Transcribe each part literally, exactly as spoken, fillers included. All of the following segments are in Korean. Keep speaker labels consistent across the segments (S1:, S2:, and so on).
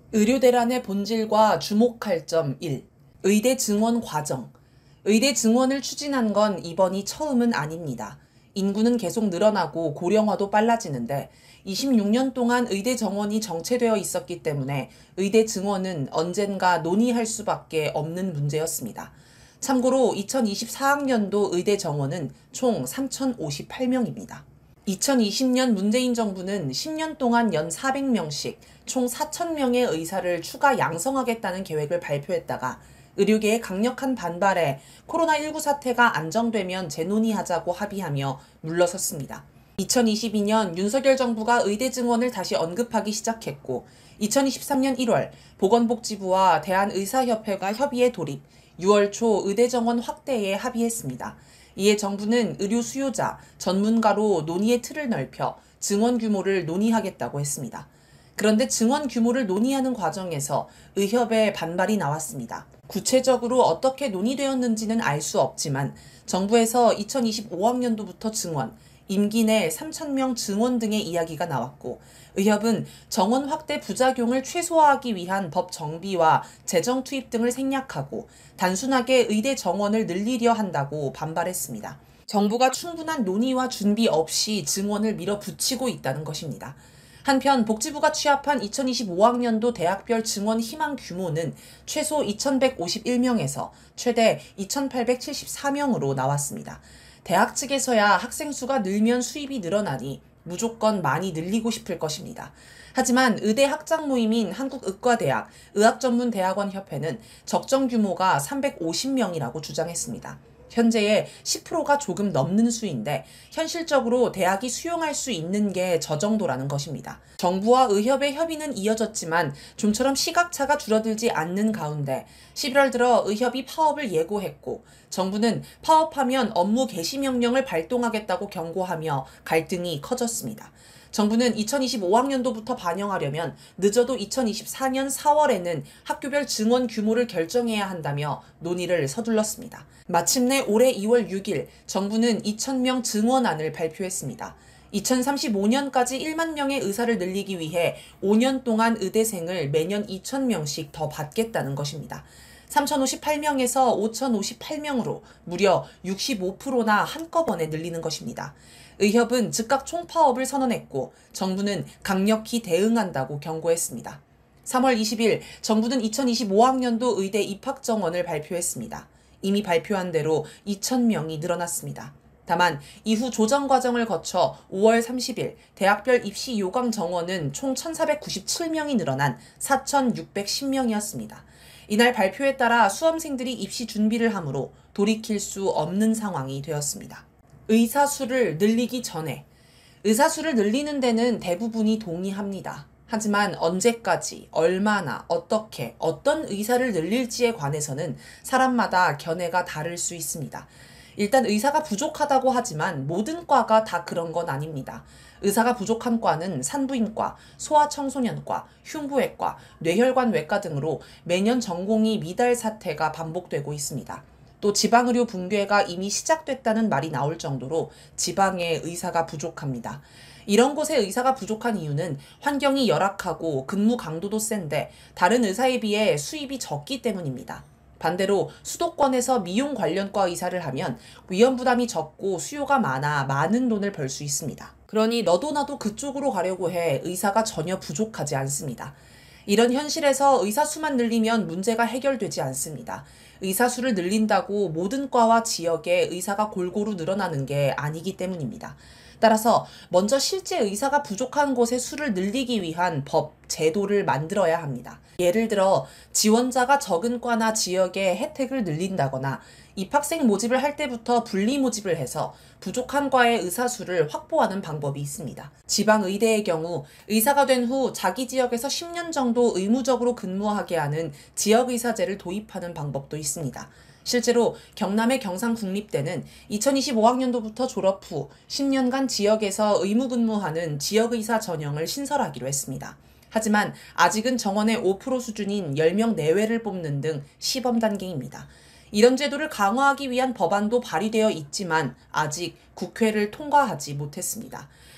S1: 의료 대란의 본질과 주목할 점 일. 의대 증원 과정. 의대 증원을 추진한 건 이번이 처음은 아닙니다. 인구는 계속 늘어나고 고령화도 빨라지는데 이십육 년 동안 의대 정원이 정체되어 있었기 때문에 의대 증원은 언젠가 논의할 수밖에 없는 문제였습니다. 참고로 이천이십사 학년도 의대 정원은 총 삼천오십팔 명입니다. 이천이십 년 문재인 정부는 십 년 동안 연 사백 명씩 총 사천 명의 의사를 추가 양성하겠다는 계획을 발표했다가 의료계의 강력한 반발에 코로나십구 사태가 안정되면 재논의하자고 합의하며 물러섰습니다. 이천이십이 년 윤석열 정부가 의대 증원을 다시 언급하기 시작했고 이천이십삼 년 일월 보건복지부와 대한의사협회가 협의에 돌입, 유월 초 의대 정원 확대에 합의했습니다. 이에 정부는 의료 수요자, 전문가로 논의의 틀을 넓혀 증원 규모를 논의하겠다고 했습니다. 그런데 증원 규모를 논의하는 과정에서 의협의 반발이 나왔습니다. 구체적으로 어떻게 논의되었는지는 알 수 없지만 정부에서 이천이십오 학년도부터 증원, 임기 내 삼천 명 증원 등의 이야기가 나왔고 의협은 정원 확대 부작용을 최소화하기 위한 법 정비와 재정 투입 등을 생략하고 단순하게 의대 정원을 늘리려 한다고 반발했습니다. 정부가 충분한 논의와 준비 없이 증원을 밀어붙이고 있다는 것입니다. 한편 복지부가 취합한 이천이십오 학년도 대학별 증원 희망 규모는 최소 이천백오십일 명에서 최대 이천팔백칠십사 명으로 나왔습니다. 대학 측에서야 학생 수가 늘면 수입이 늘어나니 무조건 많이 늘리고 싶을 것입니다. 하지만 의대 학장 모임인 한국의과대학 의학전문대학원협회는 적정 규모가 삼백오십 명이라고 주장했습니다. 현재의 십 퍼센트가 조금 넘는 수인데 현실적으로 대학이 수용할 수 있는 게 저 정도라는 것입니다. 정부와 의협의 협의는 이어졌지만 좀처럼 시각차가 줄어들지 않는 가운데 십일월 들어 의협이 파업을 예고했고 정부는 파업하면 업무 개시 명령을 발동하겠다고 경고하며 갈등이 커졌습니다. 정부는 이천이십오 학년도부터 반영하려면 늦어도 이천이십사 년 사월에는 학교별 증원 규모를 결정해야 한다며 논의를 서둘렀습니다. 마침내 올해 이월 육일 정부는 이천 명 증원안을 발표했습니다. 이천삼십오 년까지 일만 명의 의사를 늘리기 위해 오 년 동안 의대생을 매년 이천 명씩 더 받겠다는 것입니다. 삼천오십팔 명에서 오천오십팔 명으로 무려 육십오 퍼센트나 한꺼번에 늘리는 것입니다. 의협은 즉각 총파업을 선언했고 정부는 강력히 대응한다고 경고했습니다. 삼월 이십일 정부는 이천이십오 학년도 의대 입학 정원을 발표했습니다. 이미 발표한 대로 이천 명이 늘어났습니다. 다만 이후 조정 과정을 거쳐 오월 삼십일 대학별 입시 요강 정원은 총 천사백구십칠 명이 늘어난 사천육백십 명이었습니다. 이날 발표에 따라 수험생들이 입시 준비를 하므로 돌이킬 수 없는 상황이 되었습니다. 의사 수를 늘리기 전에 의사 수를 늘리는 데는 대부분이 동의합니다. 하지만 언제까지, 얼마나, 어떻게, 어떤 의사를 늘릴지에 관해서는 사람마다 견해가 다를 수 있습니다. 일단 의사가 부족하다고 하지만 모든 과가 다 그런 건 아닙니다. 의사가 부족한 과는 산부인과, 소아청소년과, 흉부외과, 뇌혈관외과 등으로 매년 전공의 미달 사태가 반복되고 있습니다. 또 지방의료 붕괴가 이미 시작됐다는 말이 나올 정도로 지방에 의사가 부족합니다. 이런 곳에 의사가 부족한 이유는 환경이 열악하고 근무 강도도 센데 다른 의사에 비해 수입이 적기 때문입니다. 반대로 수도권에서 미용 관련과 의사를 하면 위험 부담이 적고 수요가 많아 많은 돈을 벌 수 있습니다. 그러니 너도 나도 그쪽으로 가려고 해 의사가 전혀 부족하지 않습니다. 이런 현실에서 의사 수만 늘리면 문제가 해결되지 않습니다. 의사 수를 늘린다고 모든 과와 지역에 의사가 골고루 늘어나는 게 아니기 때문입니다. 따라서 먼저 실제 의사가 부족한 곳의 수를 늘리기 위한 법, 제도를 만들어야 합니다. 예를 들어 지원자가 적은 과나 지역의 혜택을 늘린다거나 입학생 모집을 할 때부터 분리 모집을 해서 부족한 과의 의사 수를 확보하는 방법이 있습니다. 지방의대의 경우 의사가 된 후 자기 지역에서 십 년 정도 의무적으로 근무하게 하는 지역의사제를 도입하는 방법도 있습니다. 실제로 경남의 경상국립대는 이천이십오 학년도부터 졸업 후 십 년간 지역에서 의무근무하는 지역의사 전형을 신설하기로 했습니다. 하지만 아직은 정원의 오 퍼센트 수준인 열 명 내외를 뽑는 등 시범 단계입니다. 이런 제도를 강화하기 위한 법안도 발의되어 있지만 아직 국회를 통과하지 못했습니다.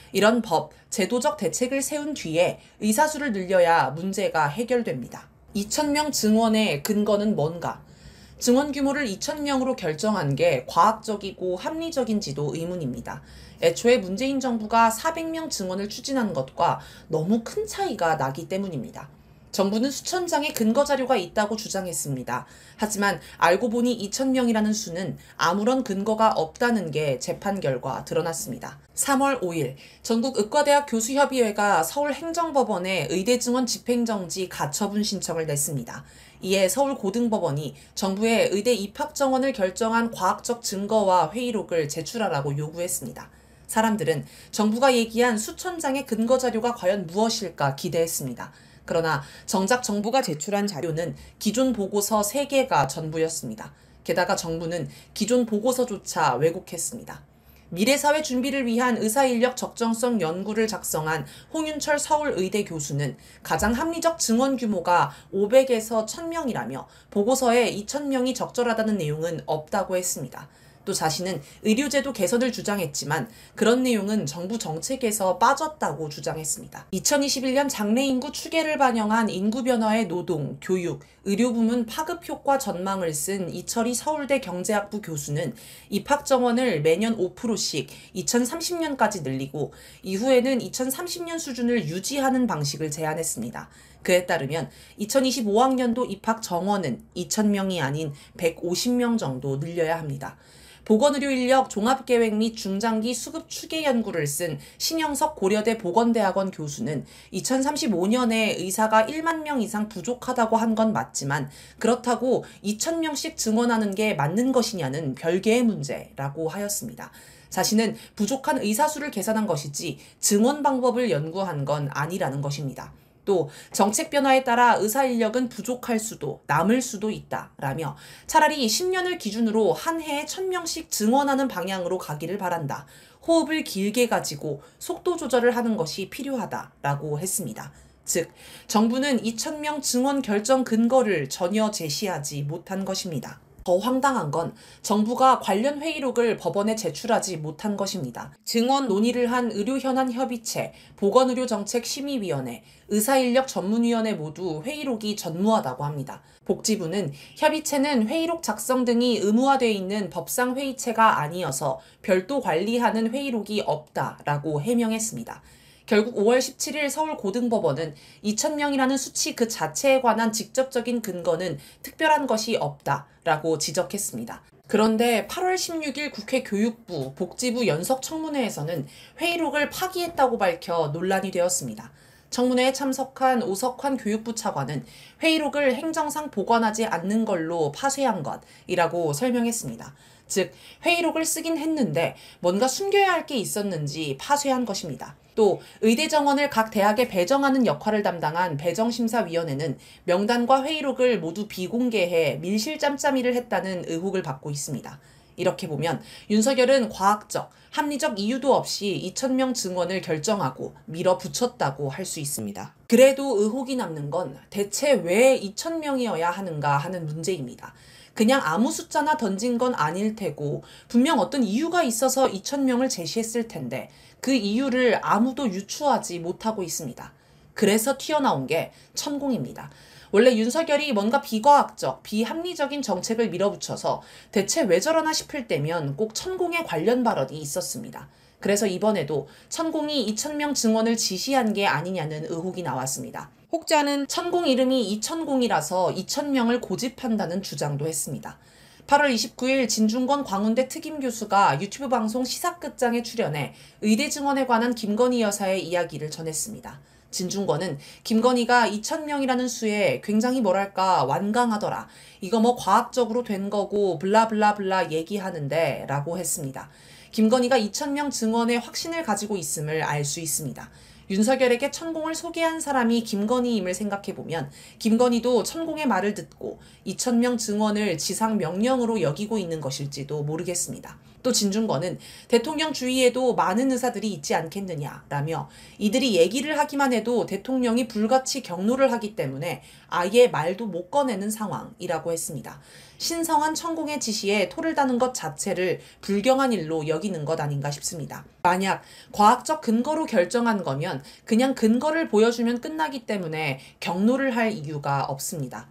S1: 이런 법, 제도적 대책을 세운 뒤에 의사수를 늘려야 문제가 해결됩니다. 이천 명 증원의 근거는 뭔가? 증원 규모를 이천 명으로 결정한 게 과학적이고 합리적인지도 의문입니다. 애초에 문재인 정부가 사백 명 증원을 추진한 것과 너무 큰 차이가 나기 때문입니다. 정부는 수천 장의 근거 자료가 있다고 주장했습니다. 하지만 알고 보니 이천 명이라는 수는 아무런 근거가 없다는 게 재판 결과 드러났습니다. 삼월 오일 전국의과대학 교수협의회가 서울행정법원에 의대 증원 집행정지 가처분 신청을 냈습니다. 이에 서울고등법원이 정부에 의대 입학 정원을 결정한 과학적 증거와 회의록을 제출하라고 요구했습니다. 사람들은 정부가 얘기한 수천 장의 근거 자료가 과연 무엇일까 기대했습니다. 그러나 정작 정부가 제출한 자료는 기존 보고서 세 개가 전부였습니다. 게다가 정부는 기존 보고서조차 왜곡했습니다. 미래사회 준비를 위한 의사인력 적정성 연구를 작성한 홍윤철 서울의대 교수는 가장 합리적 증원 규모가 오백에서 천 명이라며 보고서에 이천 명이 적절하다는 내용은 없다고 했습니다. 또 자신은 의료제도 개선을 주장했지만 그런 내용은 정부 정책에서 빠졌다고 주장했습니다. 이천이십일 년 장래인구 추계를 반영한 인구변화의 노동, 교육, 의료부문 파급효과 전망을 쓴 이철희 서울대 경제학부 교수는 입학 정원을 매년 오 퍼센트씩 이천삼십 년까지 늘리고 이후에는 이천삼십 년 수준을 유지하는 방식을 제안했습니다. 그에 따르면 이천이십오 학년도 입학 정원은 이천 명이 아닌 백오십 명 정도 늘려야 합니다. 보건의료인력 종합계획 및 중장기 수급 추계 연구를 쓴 신영석 고려대 보건대학원 교수는 이천삼십오 년에 의사가 일만 명 이상 부족하다고 한 건 맞지만 그렇다고 이천 명씩 증원하는 게 맞는 것이냐는 별개의 문제라고 하였습니다. 자신은 부족한 의사 수를 계산한 것이지 증원 방법을 연구한 건 아니라는 것입니다. 또 정책 변화에 따라 의사 인력은 부족할 수도 남을 수도 있다라며 차라리 십 년을 기준으로 한 해에 천 명씩 증원하는 방향으로 가기를 바란다. 호흡을 길게 가지고 속도 조절을 하는 것이 필요하다라고 했습니다. 즉, 정부는 이천 명 증원 결정 근거를 전혀 제시하지 못한 것입니다. 더 황당한 건 정부가 관련 회의록을 법원에 제출하지 못한 것입니다. 증원 논의를 한 의료현안협의체, 보건의료정책심의위원회, 의사인력 전문위원회 모두 회의록이 전무하다고 합니다. 복지부는 협의체는 회의록 작성 등이 의무화되어 있는 법상 회의체가 아니어서 별도 관리하는 회의록이 없다라고 해명했습니다. 결국 오월 십칠일 서울고등법원은 이천 명이라는 수치 그 자체에 관한 직접적인 근거는 특별한 것이 없다라고 지적했습니다. 그런데 팔월 십육일 국회 교육부, 복지부 연석청문회에서는 회의록을 파기했다고 밝혀 논란이 되었습니다. 청문회에 참석한 오석환 교육부 차관은 회의록을 행정상 보관하지 않는 걸로 파쇄한 것이라고 설명했습니다. 즉, 회의록을 쓰긴 했는데 뭔가 숨겨야 할 게 있었는지 파쇄한 것입니다. 또 의대 정원을 각 대학에 배정하는 역할을 담당한 배정심사위원회는 명단과 회의록을 모두 비공개해 밀실짬짜미를 했다는 의혹을 받고 있습니다. 이렇게 보면 윤석열은 과학적, 합리적 이유도 없이 이천 명 증원을 결정하고 밀어붙였다고 할 수 있습니다. 그래도 의혹이 남는 건 대체 왜 이천 명이어야 하는가 하는 문제입니다. 그냥 아무 숫자나 던진 건 아닐 테고 분명 어떤 이유가 있어서 이천 명을 제시했을 텐데 그 이유를 아무도 유추하지 못하고 있습니다. 그래서 튀어나온 게 천공입니다. 원래 윤석열이 뭔가 비과학적, 비합리적인 정책을 밀어붙여서 대체 왜 저러나 싶을 때면 꼭 천공에 관련 발언이 있었습니다. 그래서 이번에도 천공이 이천 명 증원을 지시한 게 아니냐는 의혹이 나왔습니다. 혹자는 천공 이름이 이천공이라서 이천 명을 고집한다는 주장도 했습니다. 팔월 이십구일 진중권 광운대 특임교수가 유튜브 방송 시사끝장에 출연해 의대 증원에 관한 김건희 여사의 이야기를 전했습니다. 진중권은 김건희가 이천 명이라는 수에 굉장히 뭐랄까 완강하더라. 이거 뭐 과학적으로 된 거고 블라블라블라 얘기하는데 라고 했습니다. 김건희가 이천 명 증원에 확신을 가지고 있음을 알 수 있습니다. 윤석열에게 천공을 소개한 사람이 김건희임을 생각해보면 김건희도 천공의 말을 듣고 이천 명 증원을 지상 명령으로 여기고 있는 것일지도 모르겠습니다. 또 진중권은 대통령 주위에도 많은 의사들이 있지 않겠느냐라며 이들이 얘기를 하기만 해도 대통령이 불같이 경로를 하기 때문에 아예 말도 못 꺼내는 상황이라고 했습니다. 신성한 천공의 지시에 토를 다는 것 자체를 불경한 일로 여기는 것 아닌가 싶습니다. 만약 과학적 근거로 결정한 거면 그냥 근거를 보여주면 끝나기 때문에 경로를 할 이유가 없습니다.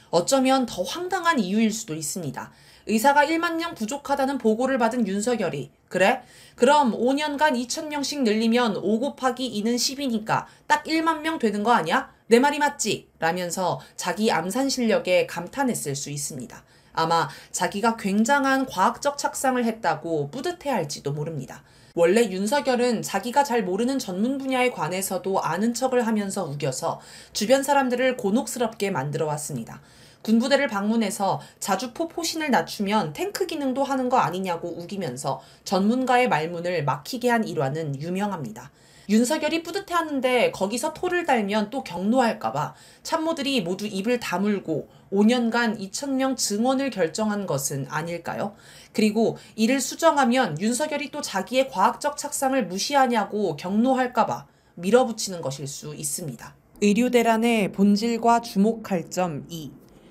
S1: 어쩌면 더 황당한 이유일 수도 있습니다. 의사가 일만 명 부족하다는 보고를 받은 윤석열이 그래? 그럼 오 년간 이천 명씩 늘리면 오 곱하기 이는 십이니까 딱 일만 명 되는 거 아니야? 내 말이 맞지? 라면서 자기 암산 실력에 감탄했을 수 있습니다. 아마 자기가 굉장한 과학적 착상을 했다고 뿌듯해할지도 모릅니다. 원래 윤석열은 자기가 잘 모르는 전문 분야에 관해서도 아는 척을 하면서 우겨서 주변 사람들을 곤혹스럽게 만들어 왔습니다. 군부대를 방문해서 자주포 포신을 낮추면 탱크 기능도 하는 거 아니냐고 우기면서 전문가의 말문을 막히게 한 일화는 유명합니다. 윤석열이 뿌듯해하는데 거기서 토를 달면 또 경로할까봐 참모들이 모두 입을 다물고 오 년간 이천 명 증원을 결정한 것은 아닐까요? 그리고 이를 수정하면 윤석열이 또 자기의 과학적 착상을 무시하냐고 경로할까봐 밀어붙이는 것일 수 있습니다. 의료대란의 본질과 주목할 점 이.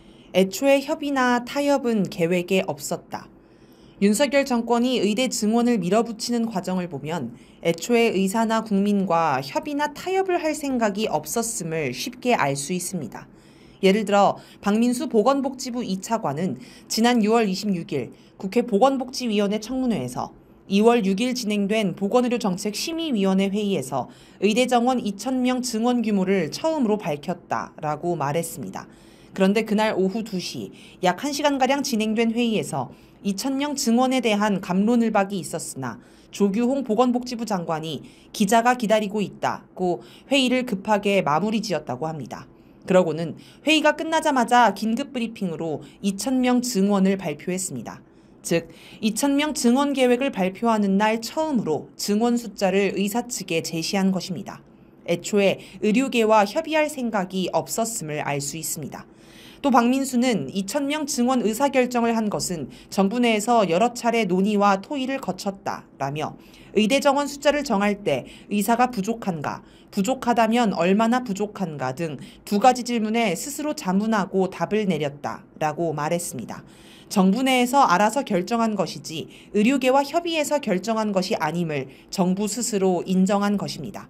S1: 애초에 협의나 타협은 계획에 없었다. 윤석열 정권이 의대 증원을 밀어붙이는 과정을 보면 애초에 의사나 국민과 협의나 타협을 할 생각이 없었음을 쉽게 알 수 있습니다. 예를 들어 박민수 보건복지부 이 차관은 지난 유월 이십육일 국회 보건복지위원회 청문회에서 이월 육일 진행된 보건의료정책심의위원회 회의에서 의대 정원 이천 명 증원 규모를 처음으로 밝혔다라고 말했습니다. 그런데 그날 오후 두 시 약 한 시간가량 진행된 회의에서 이천 명 증원에 대한 갑론을박이 있었으나 조규홍 보건복지부 장관이 기자가 기다리고 있다고 회의를 급하게 마무리 지었다고 합니다. 그러고는 회의가 끝나자마자 긴급 브리핑으로 이천 명 증원을 발표했습니다. 즉 이천 명 증원 계획을 발표하는 날 처음으로 증원 숫자를 의사 측에 제시한 것입니다. 애초에 의료계와 협의할 생각이 없었음을 알 수 있습니다. 또 박민수는 이천 명 증원 의사결정을 한 것은 정부 내에서 여러 차례 논의와 토의를 거쳤다라며 의대 정원 숫자를 정할 때 의사가 부족한가, 부족하다면 얼마나 부족한가 등 두 가지 질문에 스스로 자문하고 답을 내렸다라고 말했습니다. 정부 내에서 알아서 결정한 것이지 의료계와 협의해서 결정한 것이 아님을 정부 스스로 인정한 것입니다.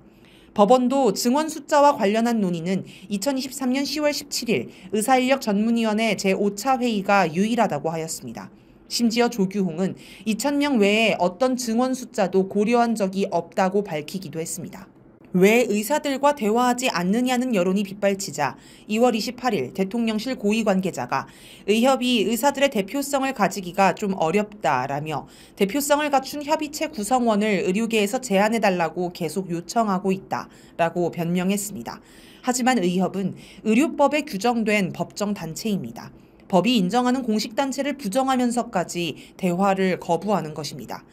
S1: 법원도 증원 숫자와 관련한 논의는 이천이십삼년 시월 십칠일 의사인력전문위원회 제오 차 회의가 유일하다고 하였습니다. 심지어 조규홍은 이천 명 외에 어떤 증원 숫자도 고려한 적이 없다고 밝히기도 했습니다. 왜 의사들과 대화하지 않느냐는 여론이 빗발치자 이월 이십팔일 대통령실 고위 관계자가 의협이 의사들의 대표성을 가지기가 좀 어렵다라며 대표성을 갖춘 협의체 구성원을 의료계에서 제안해달라고 계속 요청하고 있다라고 변명했습니다. 하지만 의협은 의료법에 규정된 법정 단체입니다. 법이 인정하는 공식단체를 부정하면서까지 대화를 거부하는 것입니다.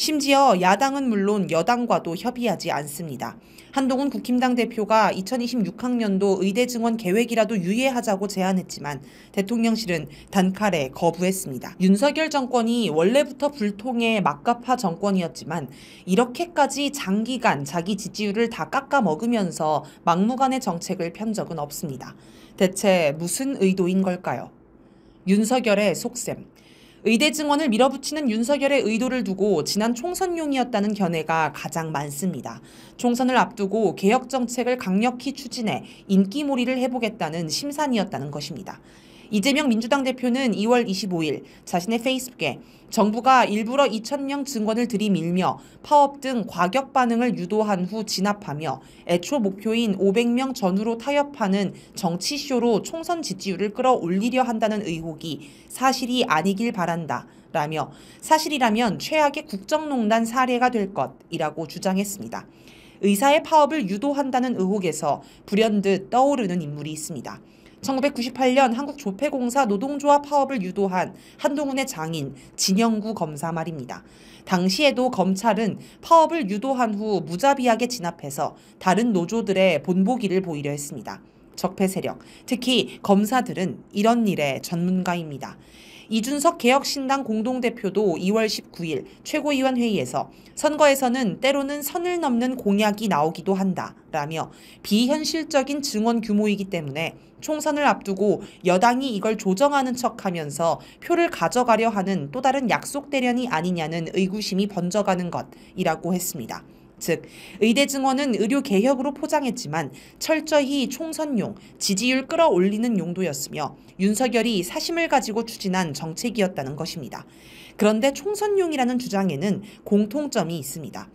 S1: 심지어 야당은 물론 여당과도 협의하지 않습니다. 한동훈 국힘당 대표가 이천이십육 학년도 의대 증원 계획이라도 유예하자고 제안했지만 대통령실은 단칼에 거부했습니다. 윤석열 정권이 원래부터 불통의 막가파 정권이었지만 이렇게까지 장기간 자기 지지율을 다 깎아먹으면서 막무가내 정책을 편 적은 없습니다. 대체 무슨 의도인 걸까요? 윤석열의 속셈. 의대 증원을 밀어붙이는 윤석열의 의도를 두고 지난 총선용이었다는 견해가 가장 많습니다. 총선을 앞두고 개혁 정책을 강력히 추진해 인기몰이를 해보겠다는 심산이었다는 것입니다. 이재명 민주당 대표는 이월 이십오일 자신의 페이스북에 정부가 일부러 이천 명 증원을 들이밀며 파업 등 과격 반응을 유도한 후 진압하며 애초 목표인 오백 명 전후로 타협하는 정치쇼로 총선 지지율을 끌어올리려 한다는 의혹이 사실이 아니길 바란다 라며 사실이라면 최악의 국정농단 사례가 될 것이라고 주장했습니다. 의사의 파업을 유도한다는 의혹에서 불현듯 떠오르는 인물이 있습니다. 천구백구십팔년 한국조폐공사 노동조합 파업을 유도한 한동훈의 장인 진영구 검사 말입니다. 당시에도 검찰은 파업을 유도한 후 무자비하게 진압해서 다른 노조들의 본보기를 보이려 했습니다. 적폐 세력, 특히 검사들은 이런 일의 전문가입니다. 이준석 개혁신당 공동대표도 이월 십구일 최고위원 회의에서 선거에서는 때로는 선을 넘는 공약이 나오기도 한다라며 비현실적인 증원 규모이기 때문에 총선을 앞두고 여당이 이걸 조정하는 척하면서 표를 가져가려 하는 또 다른 약속 대련이 아니냐는 의구심이 번져가는 것이라고 했습니다. 즉, 의대 증원은 의료 개혁으로 포장했지만 철저히 총선용, 지지율 끌어올리는 용도였으며 윤석열이 사심을 가지고 추진한 정책이었다는 것입니다. 그런데 총선용이라는 주장에는 공통점이 있습니다.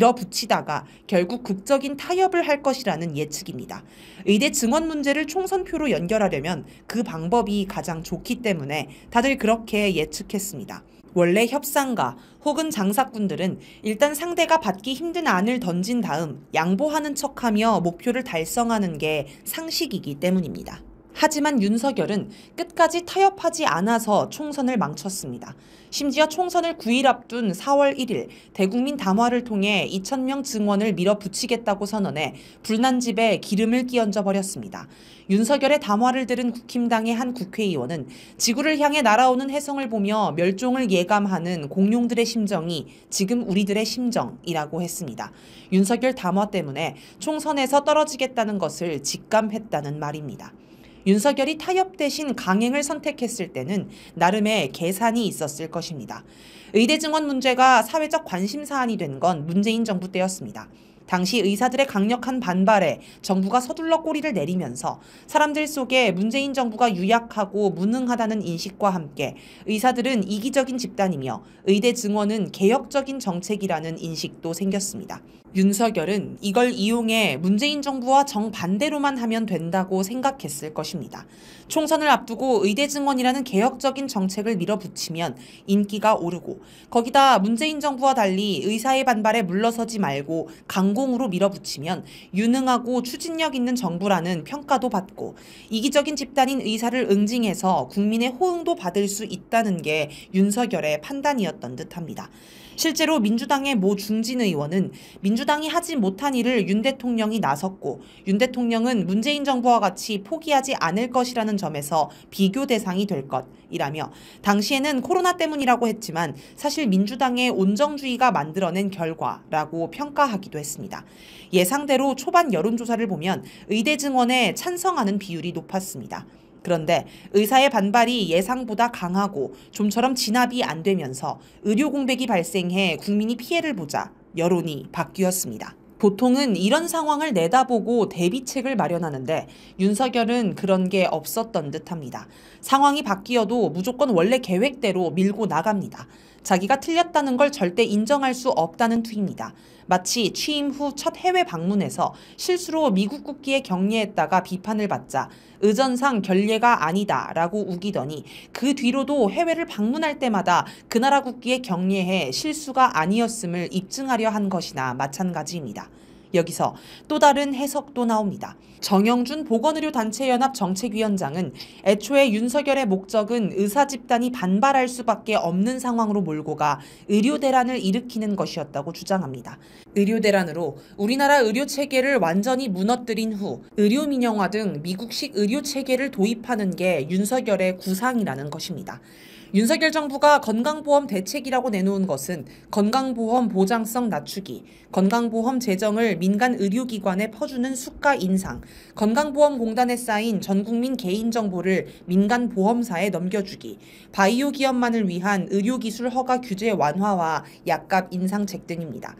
S1: 밀어붙이다가 결국 극적인 타협을 할 것이라는 예측입니다. 의대 증원 문제를 총선표로 연결하려면 그 방법이 가장 좋기 때문에 다들 그렇게 예측했습니다. 원래 협상가 혹은 장사꾼들은 일단 상대가 받기 힘든 안을 던진 다음 양보하는 척하며 목표를 달성하는 게 상식이기 때문입니다. 하지만 윤석열은 끝까지 타협하지 않아서 총선을 망쳤습니다. 심지어 총선을 구 일 앞둔 사월 일일 대국민 담화를 통해 이천 명 증원을 밀어붙이겠다고 선언해 불난 집에 기름을 끼얹어 버렸습니다. 윤석열의 담화를 들은 국힘당의 한 국회의원은 지구를 향해 날아오는 혜성을 보며 멸종을 예감하는 공룡들의 심정이 지금 우리들의 심정이라고 했습니다. 윤석열 담화 때문에 총선에서 떨어지겠다는 것을 직감했다는 말입니다. 윤석열이 타협 대신 강행을 선택했을 때는 나름의 계산이 있었을 것입니다. 의대 증원 문제가 사회적 관심 사안이 된 건 문재인 정부 때였습니다. 당시 의사들의 강력한 반발에 정부가 서둘러 꼬리를 내리면서 사람들 속에 문재인 정부가 유약하고 무능하다는 인식과 함께 의사들은 이기적인 집단이며 의대 증원은 개혁적인 정책이라는 인식도 생겼습니다. 윤석열은 이걸 이용해 문재인 정부와 정반대로만 하면 된다고 생각했을 것입니다. 총선을 앞두고 의대 증원이라는 개혁적인 정책을 밀어붙이면 인기가 오르고 거기다 문재인 정부와 달리 의사의 반발에 물러서지 말고 강공으로 밀어붙이면 유능하고 추진력 있는 정부라는 평가도 받고 이기적인 집단인 의사를 응징해서 국민의 호응도 받을 수 있다는 게 윤석열의 판단이었던 듯합니다. 실제로 민주당의 모 중진 의원은 민주당이 하지 못한 일을 윤 대통령이 나섰고 윤 대통령은 문재인 정부와 같이 포기하지 않을 것이라는 점에서 비교 대상이 될 것이라며 당시에는 코로나 때문이라고 했지만 사실 민주당의 온정주의가 만들어낸 결과라고 평가하기도 했습니다. 예상대로 초반 여론조사를 보면 의대 증원에 찬성하는 비율이 높았습니다. 그런데 의사의 반발이 예상보다 강하고 좀처럼 진압이 안 되면서 의료 공백이 발생해 국민이 피해를 보자 여론이 바뀌었습니다. 보통은 이런 상황을 내다보고 대비책을 마련하는데 윤석열은 그런 게 없었던 듯합니다. 상황이 바뀌어도 무조건 원래 계획대로 밀고 나갑니다. 자기가 틀렸다는 걸 절대 인정할 수 없다는 투입니다. 마치 취임 후 첫 해외 방문에서 실수로 미국 국기에 경례했다가 비판을 받자 의전상 결례가 아니다라고 우기더니 그 뒤로도 해외를 방문할 때마다 그 나라 국기에 경례해 실수가 아니었음을 입증하려 한 것이나 마찬가지입니다. 여기서 또 다른 해석도 나옵니다. 정영준 보건의료단체연합 정책위원장은 애초에 윤석열의 목적은 의사 집단이 반발할 수밖에 없는 상황으로 몰고 가 의료대란을 일으키는 것이었다고 주장합니다. 의료대란으로 우리나라 의료체계를 완전히 무너뜨린 후 의료민영화 등 미국식 의료체계를 도입하는 게 윤석열의 구상이라는 것입니다. 윤석열 정부가 건강보험 대책이라고 내놓은 것은 건강보험 보장성 낮추기, 건강보험 재정을 민간 의료기관에 퍼주는 수가 인상, 건강보험공단에 쌓인 전국민 개인정보를 민간 보험사에 넘겨주기, 바이오 기업만을 위한 의료기술 허가 규제 완화와 약값 인상책 등입니다.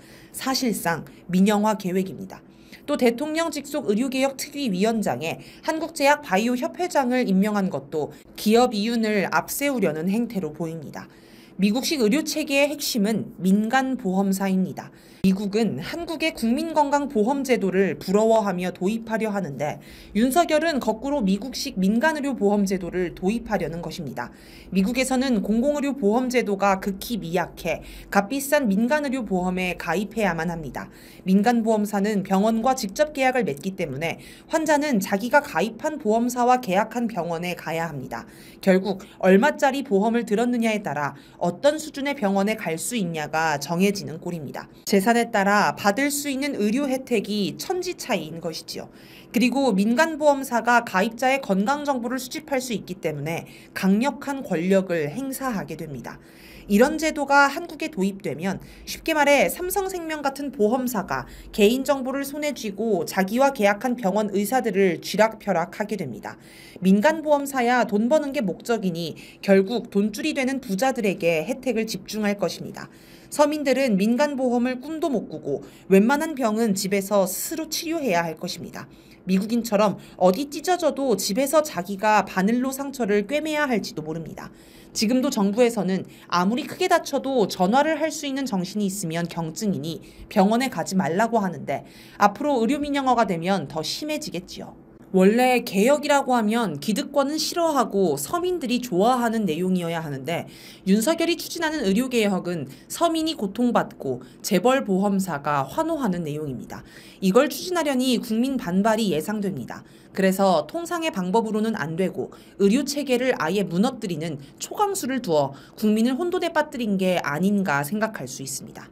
S1: 사실상 민영화 계획입니다. 또 대통령 직속 의료개혁특위위원장에 한국제약바이오협회장을 임명한 것도 기업 이윤을 앞세우려는 행태로 보입니다. 미국식 의료체계의 핵심은 민간보험사입니다. 미국은 한국의 국민건강보험제도를 부러워하며 도입하려 하는데 윤석열은 거꾸로 미국식 민간의료보험제도를 도입하려는 것입니다. 미국에서는 공공의료보험제도가 극히 미약해 값비싼 민간의료보험에 가입해야만 합니다. 민간보험사는 병원과 직접 계약을 맺기 때문에 환자는 자기가 가입한 보험사와 계약한 병원에 가야 합니다. 결국 얼마짜리 보험을 들었느냐에 따라 어떤 수준의 병원에 갈 수 있냐가 정해지는 꼴입니다. 재산에 따라 받을 수 있는 의료 혜택이 천지 차이인 것이지요. 그리고 민간보험사가 가입자의 건강정보를 수집할 수 있기 때문에 강력한 권력을 행사하게 됩니다. 이런 제도가 한국에 도입되면 쉽게 말해 삼성생명 같은 보험사가 개인정보를 손에 쥐고 자기와 계약한 병원 의사들을 쥐락펴락하게 됩니다. 민간보험사야 돈 버는 게 목적이니 결국 돈줄이 되는 부자들에게 혜택을 집중할 것입니다. 서민들은 민간보험을 꿈도 못 꾸고 웬만한 병은 집에서 스스로 치료해야 할 것입니다. 미국인처럼 어디 찢어져도 집에서 자기가 바늘로 상처를 꿰매야 할지도 모릅니다. 지금도 정부에서는 아무리 크게 다쳐도 전화를 할 수 있는 정신이 있으면 경증이니 병원에 가지 말라고 하는데 앞으로 의료민영화가 되면 더 심해지겠지요. 원래 개혁이라고 하면 기득권은 싫어하고 서민들이 좋아하는 내용이어야 하는데 윤석열이 추진하는 의료개혁은 서민이 고통받고 재벌보험사가 환호하는 내용입니다. 이걸 추진하려니 국민 반발이 예상됩니다. 그래서 통상의 방법으로는 안 되고 의료체계를 아예 무너뜨리는 초강수를 두어 국민을 혼돈에 빠뜨린 게 아닌가 생각할 수 있습니다.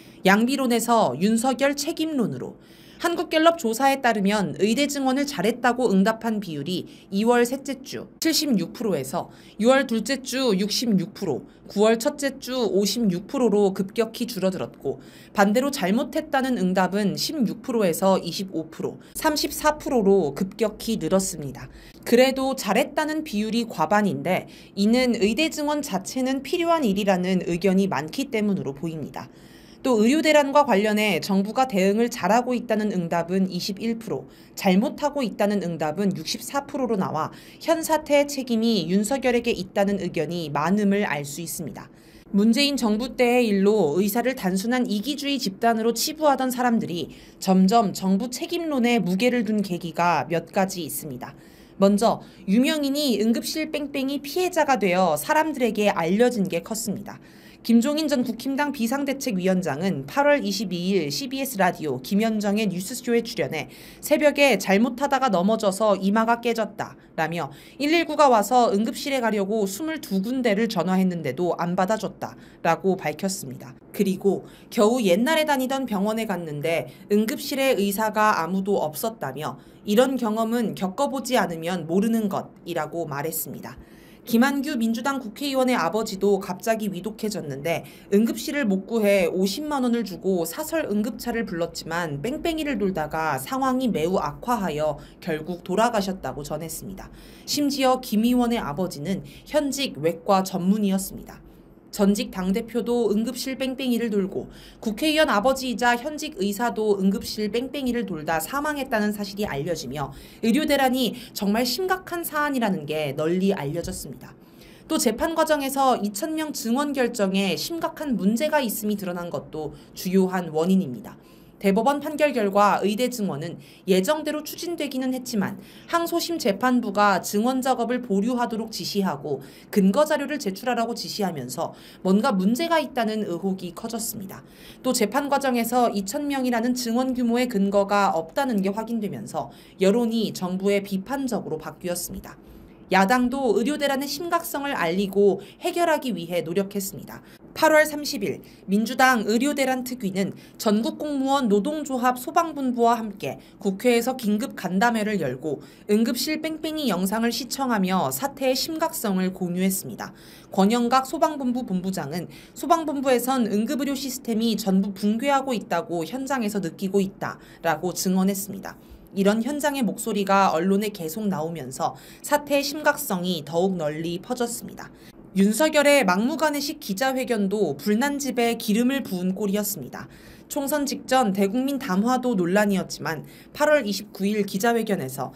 S1: 양비론에서 윤석열 책임론으로 한국갤럽 조사에 따르면 의대 증원을 잘했다고 응답한 비율이 이월 셋째 주 칠십육 퍼센트에서 유월 둘째 주 육십육 퍼센트, 구월 첫째 주 오십육 퍼센트로 급격히 줄어들었고 반대로 잘못했다는 응답은 십육 퍼센트에서 이십오 퍼센트, 삼십사 퍼센트로 급격히 늘었습니다. 그래도 잘했다는 비율이 과반인데 이는 의대 증원 자체는 필요한 일이라는 의견이 많기 때문으로 보입니다. 또 의료대란과 관련해 정부가 대응을 잘하고 있다는 응답은 이십일 퍼센트, 잘못하고 있다는 응답은 육십사 퍼센트로 나와 현 사태의 책임이 윤석열에게 있다는 의견이 많음을 알 수 있습니다. 문재인 정부 때의 일로 의사를 단순한 이기주의 집단으로 치부하던 사람들이 점점 정부 책임론에 무게를 둔 계기가 몇 가지 있습니다. 먼저 유명인이 응급실 뺑뺑이 피해자가 되어 사람들에게 알려진 게 컸습니다. 김종인 전 국힘당 비상대책위원장은 팔월 이십이일 씨비에스 라디오 김현정의 뉴스쇼에 출연해 새벽에 잘못하다가 넘어져서 이마가 깨졌다 라며 일일구가 와서 응급실에 가려고 이십이 군데를 전화했는데도 안 받아줬다 라고 밝혔습니다. 그리고 겨우 옛날에 다니던 병원에 갔는데 응급실에 의사가 아무도 없었다며 이런 경험은 겪어보지 않으면 모르는 것이라고 말했습니다. 김한규 민주당 국회의원의 아버지도 갑자기 위독해졌는데 응급실을 못 구해 오십만 원을 주고 사설 응급차를 불렀지만 뺑뺑이를 돌다가 상황이 매우 악화하여 결국 돌아가셨다고 전했습니다. 심지어 김 의원의 아버지는 현직 외과 전문의였습니다. 전직 당대표도 응급실 뺑뺑이를 돌고 국회의원 아버지이자 현직 의사도 응급실 뺑뺑이를 돌다 사망했다는 사실이 알려지며 의료대란이 정말 심각한 사안이라는 게 널리 알려졌습니다. 또 재판 과정에서 이천 명 증원 결정에 심각한 문제가 있음이 드러난 것도 주요한 원인입니다. 대법원 판결 결과 의대 증원은 예정대로 추진되기는 했지만 항소심 재판부가 증원 작업을 보류하도록 지시하고 근거 자료를 제출하라고 지시하면서 뭔가 문제가 있다는 의혹이 커졌습니다. 또 재판 과정에서 이천 명이라는 증원 규모의 근거가 없다는 게 확인되면서 여론이 정부에 비판적으로 바뀌었습니다. 야당도 의료대란의 심각성을 알리고 해결하기 위해 노력했습니다. 팔월 삼십일 민주당 의료대란 특위는 전국공무원 노동조합 소방본부와 함께 국회에서 긴급 간담회를 열고 응급실 뺑뺑이 영상을 시청하며 사태의 심각성을 공유했습니다. 권영각 소방본부 본부장은 소방본부에선 응급의료 시스템이 전부 붕괴하고 있다고 현장에서 느끼고 있다라고 증언했습니다. 이런 현장의 목소리가 언론에 계속 나오면서 사태의 심각성이 더욱 널리 퍼졌습니다. 윤석열의 막무가내식 기자회견도 불난 집에 기름을 부은 꼴이었습니다. 총선 직전 대국민 담화도 논란이었지만 팔월 이십구일 기자회견에서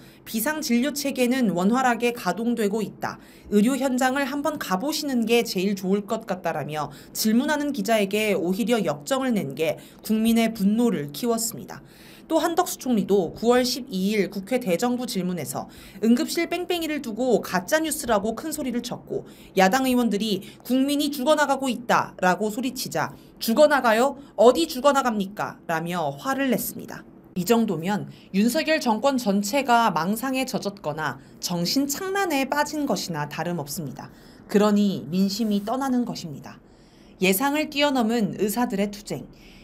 S1: 비상진료체계는 원활하게 가동되고 있다. 의료 현장을 한번 가보시는 게 제일 좋을 것 같다라며 질문하는 기자에게 오히려 역정을 낸 게 국민의 분노를 키웠습니다. 또 한덕수 총리도 구월 십이일 국회 대정부 질문에서 응급실 뺑뺑이를 두고 가짜뉴스라고 큰 소리를 쳤고 야당 의원들이 국민이 죽어나가고 있다라고 소리치자 죽어나가요? 어디 죽어나갑니까? 라며 화를 냈습니다. 이 정도면 윤석열 정권 전체가 망상에 젖었거나 정신착란에 빠진 것이나 다름없습니다. 그러니 민심이 떠나는 것입니다. 예상을 뛰어넘은 의사들의 투쟁.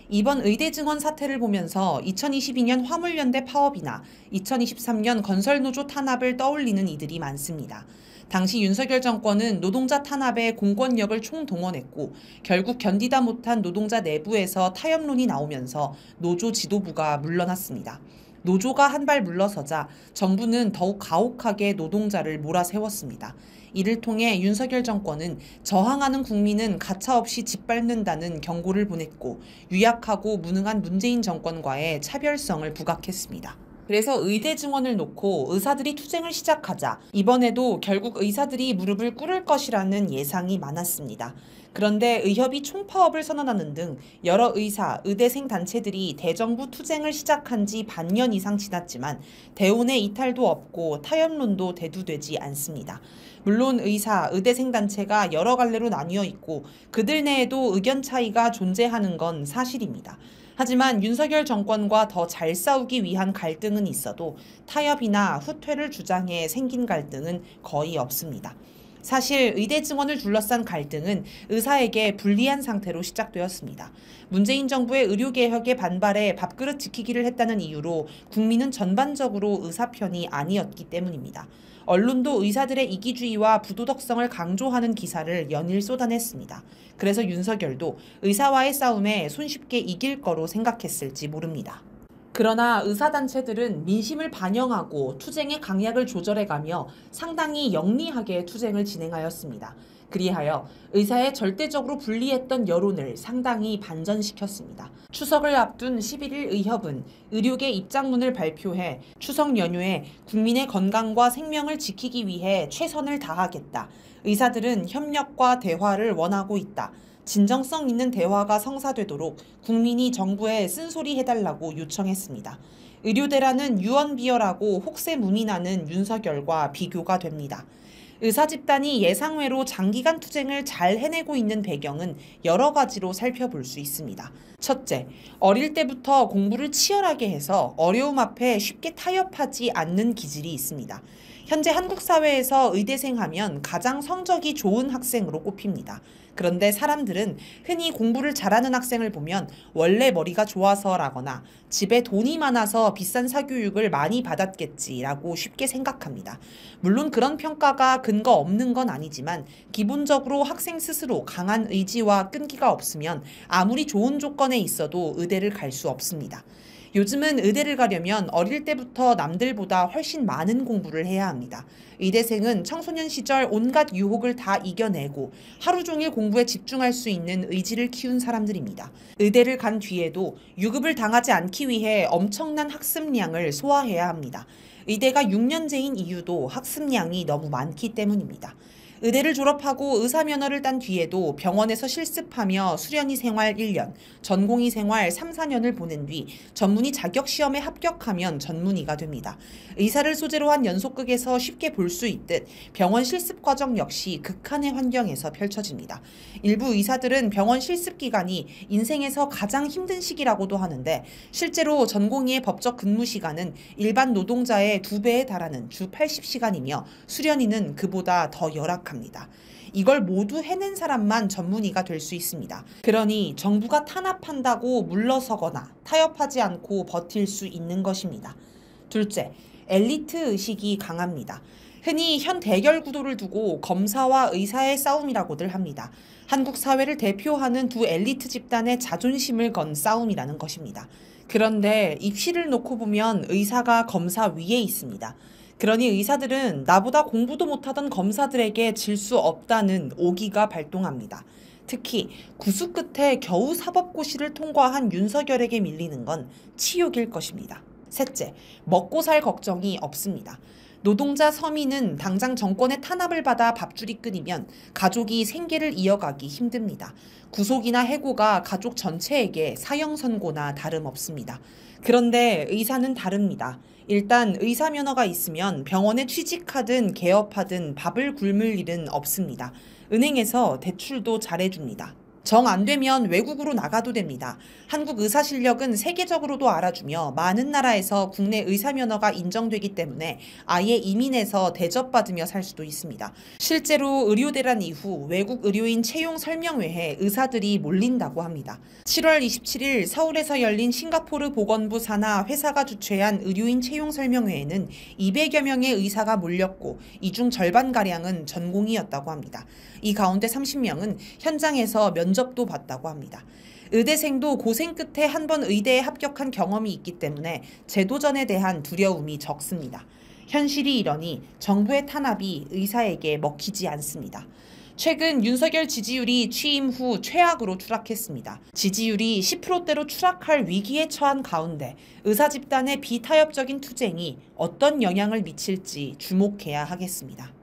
S1: 이번 의대 증원 사태를 보면서 이천이십이 년 화물연대 파업이나 이천이십삼 년 건설노조 탄압을 떠올리는 이들이 많습니다. 당시 윤석열 정권은 노동자 탄압에 공권력을 총동원했고 결국 견디다 못한 노동자 내부에서 타협론이 나오면서 노조 지도부가 물러났습니다. 노조가 한 발 물러서자 정부는 더욱 가혹하게 노동자를 몰아세웠습니다. 이를 통해 윤석열 정권은 저항하는 국민은 가차없이 짓밟는다는 경고를 보냈고 유약하고 무능한 문재인 정권과의 차별성을 부각했습니다. 그래서 의대 증원을 놓고 의사들이 투쟁을 시작하자 이번에도 결국 의사들이 무릎을 꿇을 것이라는 예상이 많았습니다. 그런데 의협이 총파업을 선언하는 등 여러 의사, 의대생 단체들이 대정부 투쟁을 시작한 지 반년 이상 지났지만 대운의 이탈도 없고 타협론도 대두되지 않습니다. 물론 의사, 의대생 단체가 여러 갈래로 나뉘어 있고 그들 내에도 의견 차이가 존재하는 건 사실입니다. 하지만 윤석열 정권과 더 잘 싸우기 위한 갈등은 있어도 타협이나 후퇴를 주장해 생긴 갈등은 거의 없습니다. 사실 의대 증원을 둘러싼 갈등은 의사에게 불리한 상태로 시작되었습니다. 문재인 정부의 의료개혁에 반발해 밥그릇 지키기를 했다는 이유로 국민은 전반적으로 의사 편이 아니었기 때문입니다. 언론도 의사들의 이기주의와 부도덕성을 강조하는 기사를 연일 쏟아냈습니다. 그래서 윤석열도 의사와의 싸움에 손쉽게 이길 거로 생각했을지 모릅니다. 그러나 의사단체들은 민심을 반영하고 투쟁의 강약을 조절해가며 상당히 영리하게 투쟁을 진행하였습니다. 그리하여 의사에 절대적으로 불리했던 여론을 상당히 반전시켰습니다. 추석을 앞둔 십일 일 의협은 의료계 입장문을 발표해 추석 연휴에 국민의 건강과 생명을 지키기 위해 최선을 다하겠다. 의사들은 협력과 대화를 원하고 있다. 진정성 있는 대화가 성사되도록 국민이 정부에 쓴소리 해달라고 요청했습니다. 의료대라는 유언비어라고 혹세무민하는 윤석열과 비교가 됩니다. 의사 집단이 예상외로 장기간 투쟁을 잘 해내고 있는 배경은 여러 가지로 살펴볼 수 있습니다. 첫째, 어릴 때부터 공부를 치열하게 해서 어려움 앞에 쉽게 타협하지 않는 기질이 있습니다. 현재 한국 사회에서 의대생 하면 가장 성적이 좋은 학생으로 꼽힙니다. 그런데 사람들은 흔히 공부를 잘하는 학생을 보면 원래 머리가 좋아서라거나 집에 돈이 많아서 비싼 사교육을 많이 받았겠지라고 쉽게 생각합니다. 물론 그런 평가가 근거 없는 건 아니지만 기본적으로 학생 스스로 강한 의지와 끈기가 없으면 아무리 좋은 조건에 있어도 의대를 갈 수 없습니다. 요즘은 의대를 가려면 어릴 때부터 남들보다 훨씬 많은 공부를 해야 합니다. 의대생은 청소년 시절 온갖 유혹을 다 이겨내고 하루 종일 공부에 집중할 수 있는 의지를 키운 사람들입니다. 의대를 간 뒤에도 유급을 당하지 않기 위해 엄청난 학습량을 소화해야 합니다. 의대가 육 년제인 이유도 학습량이 너무 많기 때문입니다. 의대를 졸업하고 의사면허를 딴 뒤에도 병원에서 실습하며 수련의 생활 일 년, 전공의 생활 삼, 사 년을 보낸 뒤 전문의 자격시험에 합격하면 전문의가 됩니다. 의사를 소재로 한 연속극에서 쉽게 볼 수 있듯 병원 실습 과정 역시 극한의 환경에서 펼쳐집니다. 일부 의사들은 병원 실습 기간이 인생에서 가장 힘든 시기라고도 하는데 실제로 전공의의 법적 근무 시간은 일반 노동자의 두 배에 달하는 주 팔십 시간이며 수련의는 그보다 더 열악합니다. 합니다. 이걸 모두 해낸 사람만 전문의가 될 수 있습니다. 그러니 정부가 탄압한다고 물러서거나 타협하지 않고 버틸 수 있는 것입니다. 둘째, 엘리트 의식이 강합니다. 흔히 현 대결 구도를 두고 검사와 의사의 싸움이라고들 합니다. 한국 사회를 대표하는 두 엘리트 집단의 자존심을 건 싸움이라는 것입니다. 그런데 입시를 놓고 보면 의사가 검사 위에 있습니다. 그러니 의사들은 나보다 공부도 못하던 검사들에게 질 수 없다는 오기가 발동합니다. 특히 구수 끝에 겨우 사법고시를 통과한 윤석열에게 밀리는 건 치욕일 것입니다. 셋째, 먹고 살 걱정이 없습니다. 노동자 서민은 당장 정권의 탄압을 받아 밥줄이 끊이면 가족이 생계를 이어가기 힘듭니다. 구속이나 해고가 가족 전체에게 사형 선고나 다름없습니다. 그런데 의사는 다릅니다. 일단 의사 면허가 있으면 병원에 취직하든 개업하든 밥을 굶을 일은 없습니다. 은행에서 대출도 잘해줍니다. 정 안 되면 외국으로 나가도 됩니다. 한국 의사 실력은 세계적으로도 알아주며 많은 나라에서 국내 의사 면허가 인정되기 때문에 아예 이민해서 대접받으며 살 수도 있습니다. 실제로 의료대란 이후 외국 의료인 채용 설명회에 의사들이 몰린다고 합니다. 칠월 이십칠일 서울에서 열린 싱가포르 보건부 산하 회사가 주최한 의료인 채용 설명회에는 이백여 명의 의사가 몰렸고 이 중 절반가량은 전공의였다고 합니다. 이 가운데 삼십 명은 현장에서 면접도 봤다고 합니다. 의대생도 고생 끝에 한 번 의대에 합격한 경험이 있기 때문에 재도전에 대한 두려움이 적습니다. 현실이 이러니 정부의 탄압이 의사에게 먹히지 않습니다. 최근 윤석열 지지율이 취임 후 최악으로 추락했습니다. 지지율이 십 퍼센트대로 추락할 위기에 처한 가운데 의사 집단의 비타협적인 투쟁이 어떤 영향을 미칠지 주목해야 하겠습니다.